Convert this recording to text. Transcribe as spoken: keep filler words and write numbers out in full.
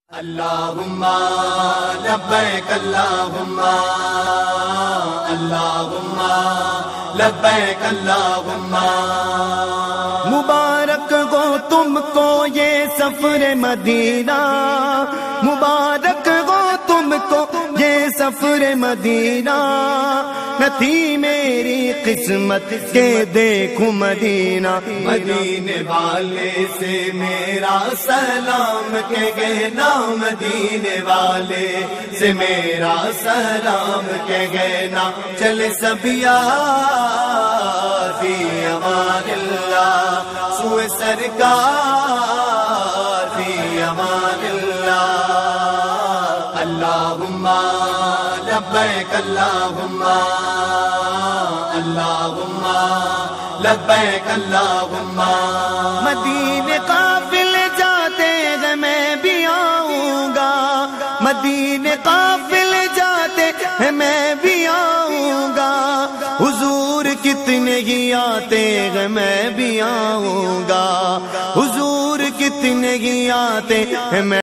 اللہم لبیک اللہم اللہم لبیک اللہم۔ مبارک ہو تم کو یہ سفر مدینہ، مبارک ہو تم کو یہ سفر مدینہ، نہ تھی میری قسمت کے دیکھوں مدینہ۔ مدینے والے سے میرا سلام کہ گہنا، مدینے والے سے میرا سلام کہ گہنا، چلے سب یار فی امان اللہ، سوئے سرکار فی امان اللہ۔ اللہم لبیک اللہم اللہم لبیک اللہم۔ مدینے قافل جاتے ہیں میں بھی آؤں گا، مدینے قافل جاتے ہیں میں بھی آؤں گا، حضور کتنے ہی آتے ہیں میں بھی آؤں گا، حضور کتنے ہی آتے ہیں میں